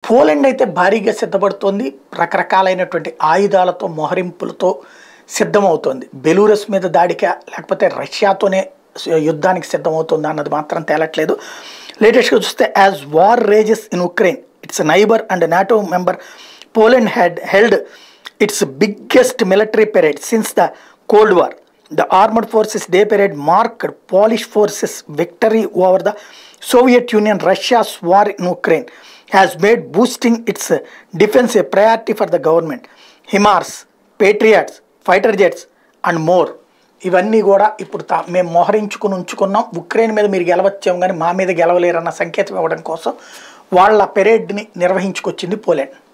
Poland అయితే భారీగా సిద్ధపడుతోంది, రకరకాలైనటువంటి ఆయుధాలతో మోహరింపులతో సిద్ధమవుతోంది. బెలూరస్ మీద దాడికా లేకపోతే రష్యాతోనే యుద్ధానికి సిద్ధమవుతుందా అన్నది మాత్రం తేలట్లేదు. లేటెస్ట్గా చూస్తే as war rages in Ukraine its neighbour and NATO member, Poland held its biggest military parade since the Cold War. The Armed Forces Day Parade marked Polish forces' victory over the Soviet Union. Russia's war in Ukraine has made boosting its defense a priority for the government. HIMARS, Patriots, fighter jets and more. ఇవన్నీ కూడా ఇప్పుడు మేము మోహరించుకుని ఉంచుకున్నాం, Ukraine మీద మీరు గెలవచ్చాము కానీ మా మీద గెలవలేరన్న సంకేతం ఇవ్వడం కోసం వాళ్ళ పెరేడ్ని నిర్వహించుకొచ్చింది పోలాండ్.